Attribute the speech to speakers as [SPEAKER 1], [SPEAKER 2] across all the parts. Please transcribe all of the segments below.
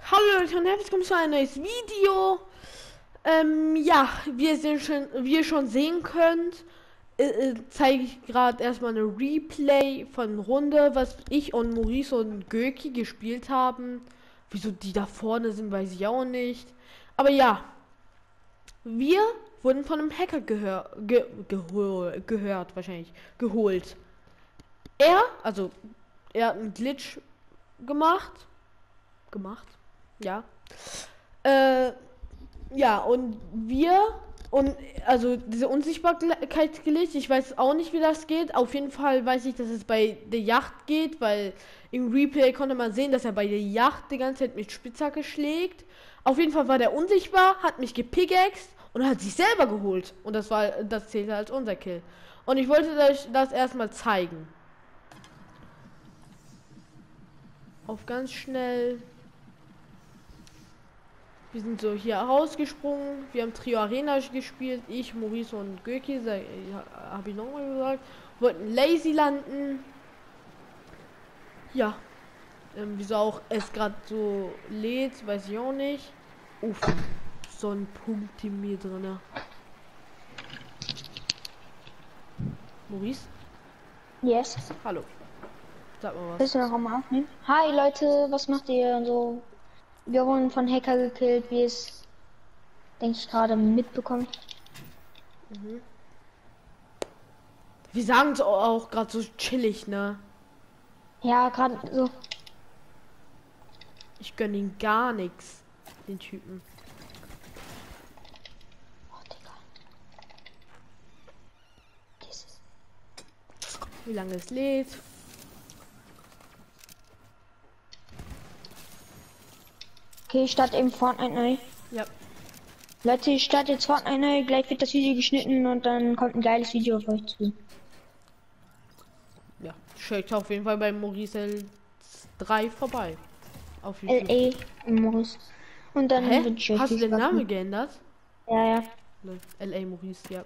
[SPEAKER 1] Hallo Leute und herzlich willkommen zu einem neues Video. Ja, wie ihr schon sehen könnt, zeige ich gerade erstmal eine Replay von Runde, was ich und Maurice und Göki gespielt haben. Wieso die da vorne sind, weiß ich auch nicht. Aber ja, wir wurden von einem Hacker gehört, wahrscheinlich, geholt. Also, er hat einen Glitch gemacht. Ja. Äh, ja, also diese Unsichtbarkeit gelegt, ich weiß auch nicht, wie das geht. Auf jeden Fall weiß ich, dass es bei der Yacht geht, weil im Replay konnte man sehen, dass er bei der Yacht die ganze Zeit mit Spitzhacke schlägt. Auf jeden Fall war der unsichtbar, hat mich gepickaxed und hat sich selber geholt. Und das zählte als unser Kill. Und ich wollte euch das erstmal zeigen. Auf ganz schnell. Wir sind so hier rausgesprungen. Wir haben Trio Arena gespielt. Ich, Maurice und Göki, habe ich nochmal gesagt. Wollten Lazy landen. Ja. Wieso auch es gerade so lädt, weiß ich auch nicht. Uff. So ein Punkt in mir drin. Maurice?
[SPEAKER 2] Yes.
[SPEAKER 1] Hallo. Sag mal was.
[SPEAKER 2] Bist du noch am Aufnehmen? Hi Leute, was macht ihr und so? Wir wurden von Hacker gekillt, wie es, denke ich, gerade mitbekommen.
[SPEAKER 1] Wir sagen es auch gerade so chillig, ne?
[SPEAKER 2] Ja, gerade so.
[SPEAKER 1] Ich gönne ihn gar nichts, den Typen.
[SPEAKER 2] Oh, Digga.
[SPEAKER 1] Wie lange es lädt.
[SPEAKER 2] Okay, ich starte eben Fortnite neu.
[SPEAKER 1] Ja.
[SPEAKER 2] Leute, ich starte jetzt Fortnite neu, gleich wird das Video geschnitten und dann kommt ein geiles Video auf euch zu.
[SPEAKER 1] Ja, schaut auf jeden Fall bei Maurice L3 vorbei. Auf YouTube.
[SPEAKER 2] LA Morris. Und dann
[SPEAKER 1] Hä?
[SPEAKER 2] wünsche ich euch
[SPEAKER 1] Hast du
[SPEAKER 2] viel
[SPEAKER 1] den
[SPEAKER 2] Spaß
[SPEAKER 1] Namen
[SPEAKER 2] mit.
[SPEAKER 1] geändert?
[SPEAKER 2] Ja, ja.
[SPEAKER 1] LA Maurice, ja.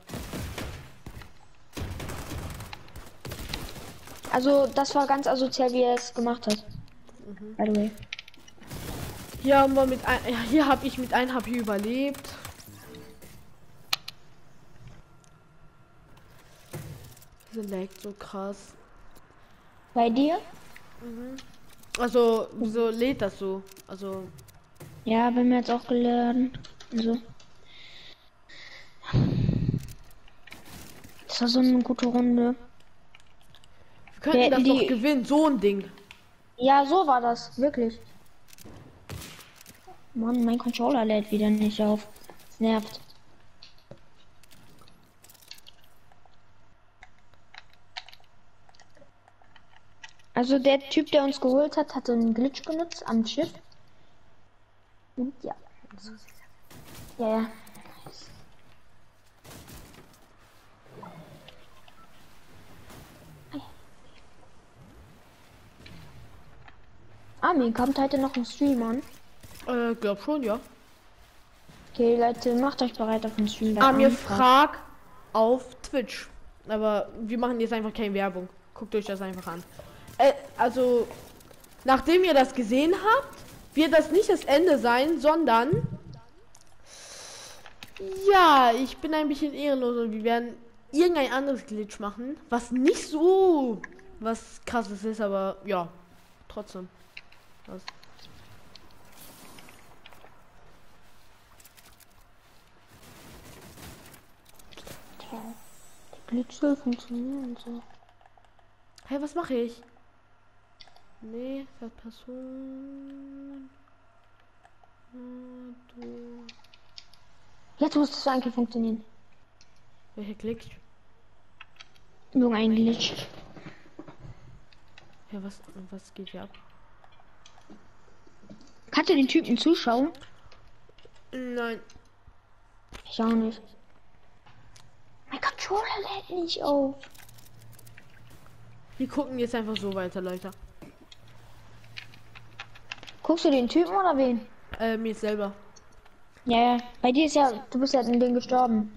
[SPEAKER 2] Also, das war ganz asozial, wie er es gemacht hat. By the way.
[SPEAKER 1] Hier haben wir hier habe ich mit 1 HP überlebt. Diese laggt so krass.
[SPEAKER 2] Bei dir?
[SPEAKER 1] Also, wieso lädt das so? Also,
[SPEAKER 2] Ja, bei mir jetzt auch geladen. Also. Das war so eine gute Runde.
[SPEAKER 1] wir könnten
[SPEAKER 2] Wir
[SPEAKER 1] das
[SPEAKER 2] hätten
[SPEAKER 1] doch
[SPEAKER 2] die-
[SPEAKER 1] gewinnen, so ein Ding.
[SPEAKER 2] Ja, so war das, wirklich. Mann, mein Controller lädt wieder nicht auf. Das nervt. Also der Typ, der uns geholt hat, hatte einen Glitch benutzt am Schiff. Und ja. Ja, ja. Mir kommt heute noch ein Stream an.
[SPEAKER 1] Glaub schon, ja.
[SPEAKER 2] Okay, Leute, macht euch bereit auf den Stream.
[SPEAKER 1] Mir frag auf Twitch. Aber wir machen jetzt einfach keine Werbung. Guckt euch das einfach an. Also, nachdem ihr das gesehen habt, wird das nicht das Ende sein, sondern ja, ich bin ein bisschen ehrenlos und wir werden irgendein anderes Glitch machen, was nicht so was krasses ist, aber ja, trotzdem. Was?
[SPEAKER 2] Die Glitch soll funktionieren so.
[SPEAKER 1] Hey, was mache ich? Nee, Person. Du.
[SPEAKER 2] Jetzt muss das eigentlich funktionieren.
[SPEAKER 1] Welcher klickt?
[SPEAKER 2] Nur ein Glitch.
[SPEAKER 1] Ja, was geht hier ab?
[SPEAKER 2] Kannst du den Typen zuschauen?
[SPEAKER 1] Nein.
[SPEAKER 2] Ich auch nicht. Mein Controller lädt nicht auf.
[SPEAKER 1] Wir gucken jetzt einfach so weiter, Leute.
[SPEAKER 2] Guckst du den Typen oder wen?
[SPEAKER 1] Mir selber.
[SPEAKER 2] Ja, ja. Bei dir ist ja, du bist ja in den gestorben.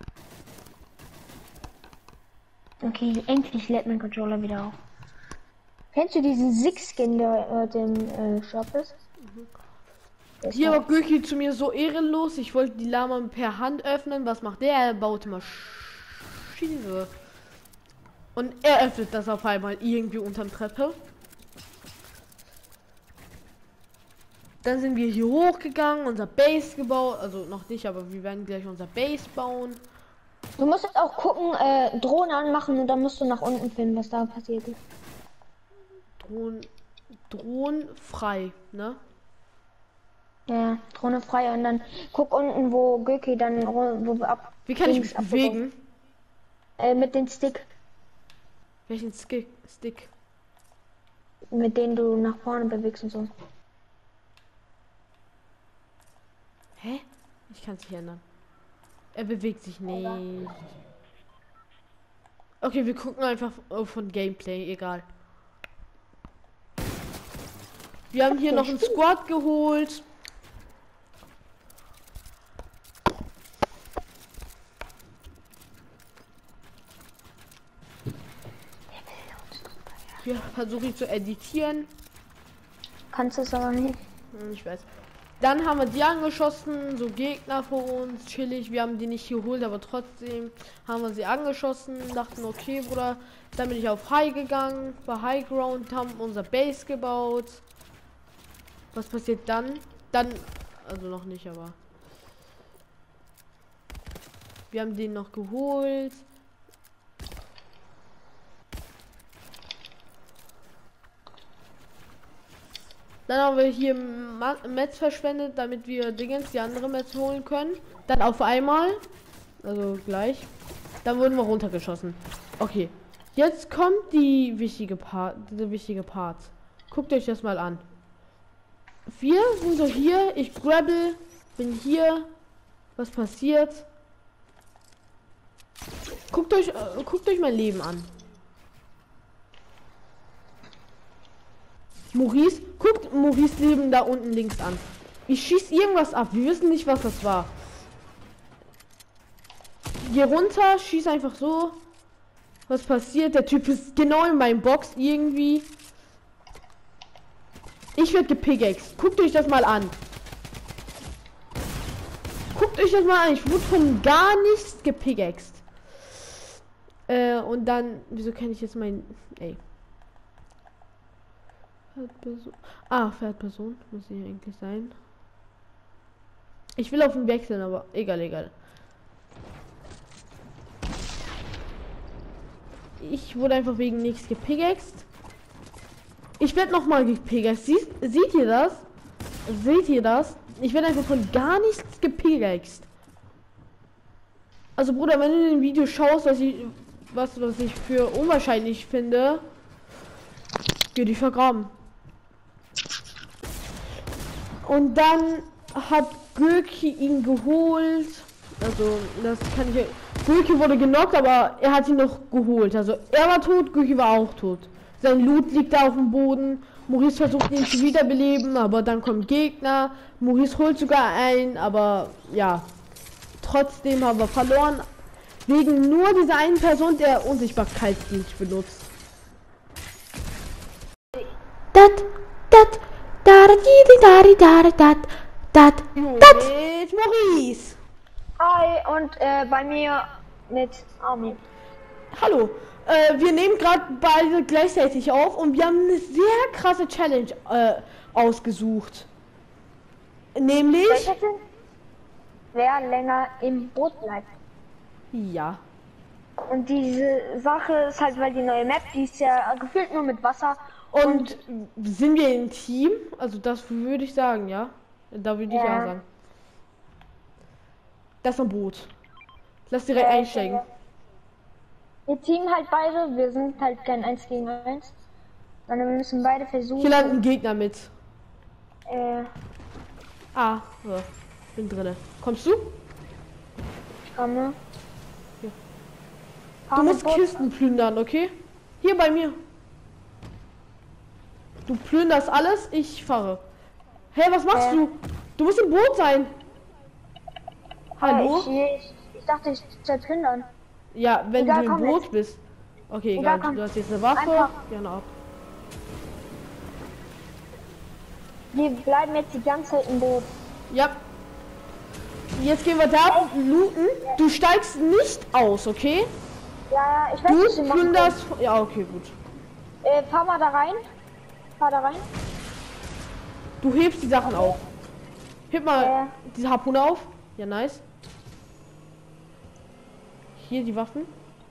[SPEAKER 2] Okay, endlich lädt mein Controller wieder auf. Kennst du diesen Six-Skin, der dem Shop ist? Der ist
[SPEAKER 1] Hier
[SPEAKER 2] auch-
[SPEAKER 1] war Göki zu mir so ehrenlos. Ich wollte die Lama per Hand öffnen. Was macht der? Er baut Maschine. Und er öffnet das auf einmal irgendwie unterm Treppe. Dann sind wir hier hochgegangen, unser Base gebaut. Also noch nicht, aber wir werden gleich unser Base bauen.
[SPEAKER 2] Du musst jetzt auch gucken, Drohne anmachen und dann musst du nach unten finden, was da passiert ist.
[SPEAKER 1] Drohnen frei, ne?
[SPEAKER 2] Ja, Drohne frei und dann guck unten, wo Göki dann wo wir ab.
[SPEAKER 1] Wie kann ich
[SPEAKER 2] links
[SPEAKER 1] mich
[SPEAKER 2] abgebaut.
[SPEAKER 1] bewegen?
[SPEAKER 2] Mit dem Stick,
[SPEAKER 1] Welchen Stick?
[SPEAKER 2] mit dem du nach vorne bewegst und so.
[SPEAKER 1] Hä? Ich kann es nicht ändern. Er bewegt sich nicht. Okay, wir gucken einfach von Gameplay, egal. Wir haben hier noch einen Squad geholt. Hier versuche ich zu editieren.
[SPEAKER 2] Kannst du es aber nicht.
[SPEAKER 1] Ich weiß. Dann haben wir die angeschossen, so Gegner vor uns, chillig. Wir haben die nicht geholt, aber trotzdem haben wir sie angeschossen. Dachten, okay, Bruder. Dann bin ich auf High gegangen, bei High Ground, haben unser Base gebaut. Was passiert dann? Also noch nicht, aber wir haben den noch geholt. Dann haben wir hier Metz verschwendet, damit wir Dingens die andere Metz holen können. Dann auf einmal, also gleich, dann wurden wir runtergeschossen. Okay, jetzt kommt die wichtige Part. Guckt euch das mal an. Wir sind so hier, ich grabble, bin hier. Was passiert? Guckt euch mein Leben an. Maurice, guckt Maurice Leben da unten links an. Ich schieße irgendwas ab. Wir wissen nicht, was das war. Geh runter, schieß einfach so. Was passiert? Der Typ ist genau in meinem Box irgendwie. Ich werde gepickaxed. Guckt euch das mal an. Guckt euch das mal an. Ich wurde von gar nichts gepickaxed. Und dann, wieso kann ich jetzt mein... Ey. Pferdperson muss hier eigentlich sein. Ich will auf ihn wechseln, aber egal. Ich wurde einfach wegen nichts gepickaxed. Ich werde noch mal gepickaxed. Seht ihr das? Seht ihr das? Ich werde einfach von gar nichts gepickaxed. Also Bruder, wenn du in dem Video schaust, was ich für unwahrscheinlich finde, geh dich vergraben. Und dann hat Göki ihn geholt. Also, das kann ich... Göki wurde genockt, aber er hat ihn noch geholt. Also, er war tot, Göki war auch tot. Sein Loot liegt da auf dem Boden. Maurice versucht ihn zu wiederbeleben, aber dann kommt Gegner. Maurice holt sogar ein, aber ja. Trotzdem haben wir verloren. Wegen nur dieser einen Person, der Unsichtbarkeitsdienst benutzt. Mit Maurice.
[SPEAKER 2] Hi, und bei mir mit Armin.
[SPEAKER 1] Hallo. Wir nehmen gerade beide gleichzeitig auf und wir haben eine sehr krasse Challenge ausgesucht. Nämlich...
[SPEAKER 2] Wer länger im Boot bleibt.
[SPEAKER 1] Ja.
[SPEAKER 2] Und diese Sache ist halt, weil die neue Map, die ist ja gefühlt nur mit Wasser.
[SPEAKER 1] Und sind wir im Team? Also das würde ich sagen, ja. Da würde ich ja sagen. Das ist ein Boot. Lass direkt einsteigen.
[SPEAKER 2] Wir teamen halt beide, wir sind halt kein 1 gegen 1. Sondern wir müssen beide versuchen.
[SPEAKER 1] Hier landet ein Gegner mit.
[SPEAKER 2] So,
[SPEAKER 1] bin drinne. Kommst du?
[SPEAKER 2] ich komme.
[SPEAKER 1] Ja. Du musst Kisten plündern, okay? Hier bei mir. Du plünderst alles, ich fahre. Hey, was machst du? Du musst im Boot sein. Hallo?
[SPEAKER 2] Ich dachte, ich soll plündern.
[SPEAKER 1] Ja, wenn
[SPEAKER 2] Egal,
[SPEAKER 1] du im
[SPEAKER 2] komm
[SPEAKER 1] Boot
[SPEAKER 2] mit.
[SPEAKER 1] bist. Okay,
[SPEAKER 2] Egal,
[SPEAKER 1] egal.
[SPEAKER 2] komm.
[SPEAKER 1] Du hast jetzt eine Waffe.
[SPEAKER 2] Einfach.
[SPEAKER 1] Gerne ab.
[SPEAKER 2] Wir bleiben jetzt die ganze Zeit im Boot.
[SPEAKER 1] Ja. Jetzt gehen wir da looten. Du steigst nicht aus, okay?
[SPEAKER 2] Ja, ich weiß nicht, was
[SPEAKER 1] Du
[SPEAKER 2] wir machen
[SPEAKER 1] plünderst. Ja, okay, gut.
[SPEAKER 2] können. Fahr mal da rein. Fahr da rein.
[SPEAKER 1] Du hebst die Sachen auf. Heb mal
[SPEAKER 2] Ja.
[SPEAKER 1] diese Harpune auf. Ja, nice. Hier die Waffen.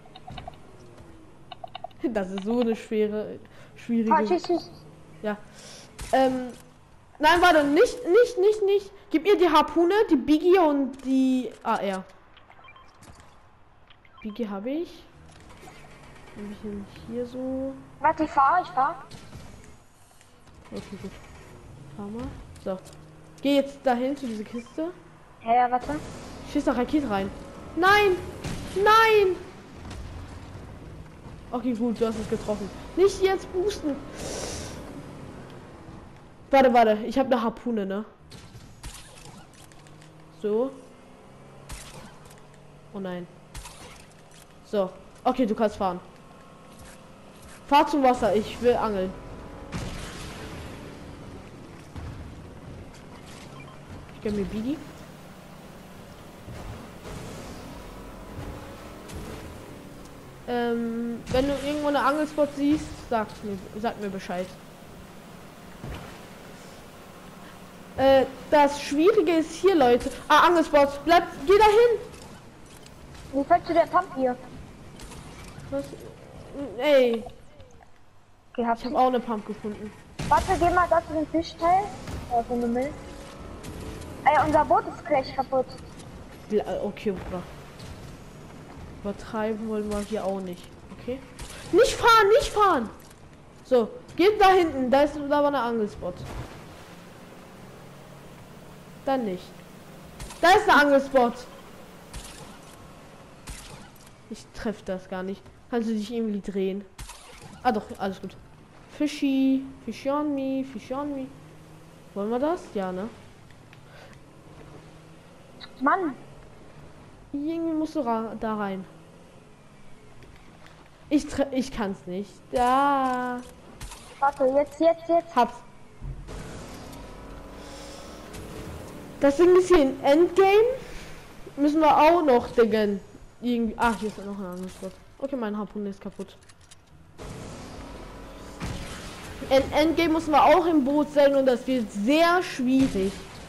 [SPEAKER 1] Das ist so eine schwierige.
[SPEAKER 2] Tschüss.
[SPEAKER 1] Ja. Nein, warte, nicht. Gib ihr die Harpune, die Biggie und die AR. Biggie habe ich. Ein bisschen hier so.
[SPEAKER 2] Warte, ich fahr.
[SPEAKER 1] Okay, gut. Fahr mal. So. Geh jetzt dahin zu dieser Kiste.
[SPEAKER 2] Ja, warte.
[SPEAKER 1] Schieß da Rakete rein. Nein! Nein! Okay, gut, du hast es getroffen. Nicht jetzt boosten. Warte. Ich habe eine Harpune, ne? So. Oh nein. So. Okay, du kannst fahren. Fahr zum Wasser. Ich will angeln. Ich gebe mir Biggie. Wenn du irgendwo eine Angelspot siehst, sag mir Bescheid. Das Schwierige ist hier, Leute. Angelspot. Geh dahin.
[SPEAKER 2] Wie fällst du der Pump hier?
[SPEAKER 1] Was? Ey,
[SPEAKER 2] Gehabt.
[SPEAKER 1] ich habe auch eine Pump gefunden.
[SPEAKER 2] Warte, geh mal da zu dem Fischteil. Ja, von dem Müll. Ey, unser Boot ist gleich kaputt.
[SPEAKER 1] Okay, Bruder. Übertreiben wollen wir hier auch nicht. Okay? Nicht fahren! So, geht da hinten. Da war eine Angelspot. Dann nicht. Da ist der Angelspot. Ich treffe das gar nicht. Kannst du dich irgendwie drehen? Ah doch, alles gut. Fishy on me. Wollen wir das? Ja, ne?
[SPEAKER 2] Mann,
[SPEAKER 1] Irgendwie musst du da rein. Ich kann's nicht. Da.
[SPEAKER 2] warte, jetzt.
[SPEAKER 1] Hab's. Das Ding ist hier in Endgame. Müssen wir auch noch dingen. Irgendwie. Ach, hier ist noch ein anderes Spot. Okay, mein Harpune ist kaputt. In Endgame müssen wir auch im Boot sein und das wird sehr schwierig.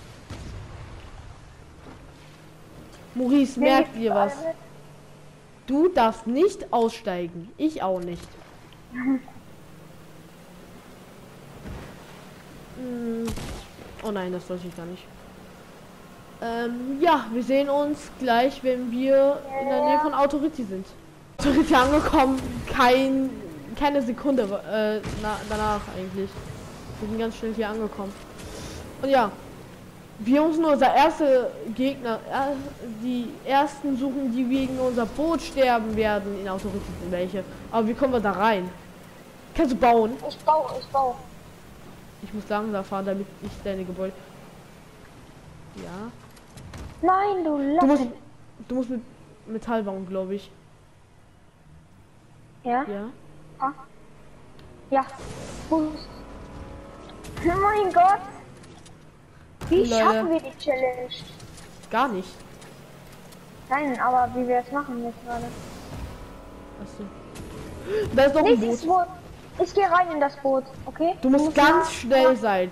[SPEAKER 1] Maurice, merkt ihr was? Du darfst nicht aussteigen. Ich auch nicht. Oh nein, das wollte ich gar nicht. Ja, wir sehen uns gleich, wenn wir in der Nähe von Authority sind. Authority angekommen, keine Sekunde danach eigentlich. Wir sind ganz schnell hier angekommen. Und ja, wir müssen nur unser erster Gegner, die ersten suchen, die wegen unser Boot sterben werden in Authority sind welche. Aber wie kommen wir da rein? Kannst du bauen?
[SPEAKER 2] Ich baue.
[SPEAKER 1] Ich muss langsam fahren, damit ich deine Gebäude. Ja.
[SPEAKER 2] Nein, du
[SPEAKER 1] Du musst mit Metall bauen, glaube ich.
[SPEAKER 2] Ja?
[SPEAKER 1] Ja.
[SPEAKER 2] Ja. Oh mein Gott. Wie
[SPEAKER 1] Leute.
[SPEAKER 2] schaffen wir die Challenge?
[SPEAKER 1] Gar nicht.
[SPEAKER 2] Nein, aber wie wir es machen jetzt gerade.
[SPEAKER 1] Achso. Da ist noch ein
[SPEAKER 2] Nächstes
[SPEAKER 1] Boot.
[SPEAKER 2] Boot. Ich gehe rein in das Boot, okay?
[SPEAKER 1] Du musst ganz schnell sein.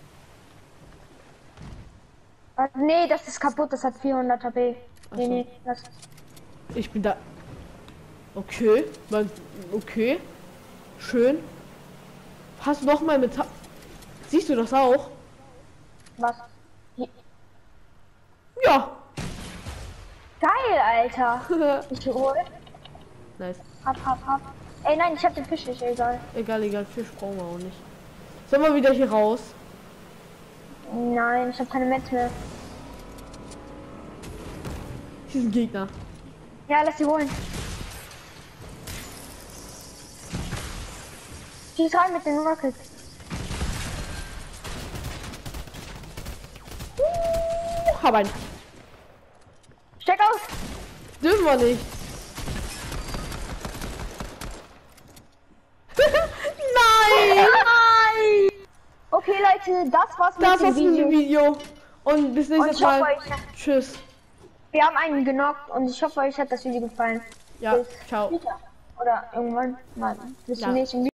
[SPEAKER 2] Nee, das ist kaputt, das hat 400 HP.
[SPEAKER 1] Ach
[SPEAKER 2] Nee,
[SPEAKER 1] so.
[SPEAKER 2] nee, das.
[SPEAKER 1] Ich bin da. Okay. Okay. Schön. Hast du noch mal Metall? Siehst du das auch?
[SPEAKER 2] Was?
[SPEAKER 1] Ja.
[SPEAKER 2] Geil, Alter. Ich hol.
[SPEAKER 1] Nice.
[SPEAKER 2] Hab. Ey, nein, ich hab den Fisch nicht, egal.
[SPEAKER 1] Egal. Fisch brauchen wir auch nicht. Sollen wir wieder hier raus?
[SPEAKER 2] Nein, ich hab keine Metz mehr.
[SPEAKER 1] Hier sind Gegner.
[SPEAKER 2] Ja, lass sie holen. Schieß rein mit den Rockets.
[SPEAKER 1] Hab einen.
[SPEAKER 2] Steck aus!
[SPEAKER 1] Dürfen wir nicht. Nein!
[SPEAKER 2] Leute, das war's
[SPEAKER 1] Das
[SPEAKER 2] mit
[SPEAKER 1] war's
[SPEAKER 2] dem
[SPEAKER 1] mit dem
[SPEAKER 2] Video.
[SPEAKER 1] Video. Und bis
[SPEAKER 2] Und
[SPEAKER 1] nächstes
[SPEAKER 2] ich hoffe,
[SPEAKER 1] Mal.
[SPEAKER 2] euch,
[SPEAKER 1] Tschüss.
[SPEAKER 2] wir haben einen genockt und ich hoffe, euch hat das Video gefallen.
[SPEAKER 1] Ja,
[SPEAKER 2] Bis
[SPEAKER 1] ciao.
[SPEAKER 2] später. Oder irgendwann mal. Bis zum
[SPEAKER 1] Ja.
[SPEAKER 2] nächsten Video.